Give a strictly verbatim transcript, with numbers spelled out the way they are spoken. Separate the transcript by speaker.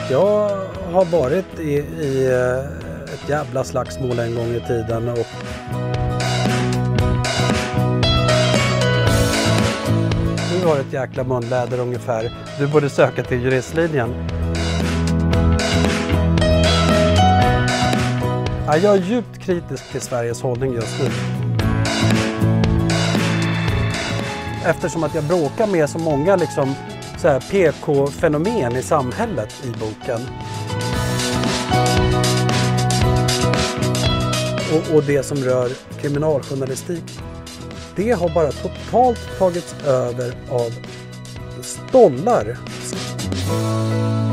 Speaker 1: Jag har varit i, i ett jävla slagsmål en gång i tiden och du har ett jäkla munläder ungefär. Du borde söka till juristlinjen. Ja, jag är djupt kritisk till Sveriges hållning just nu. Eftersom att jag bråkar med så många liksom, så här P K-fenomen i samhället i boken. Och, och det som rör kriminaljournalistik. Det har bara totalt tagits över av stollar.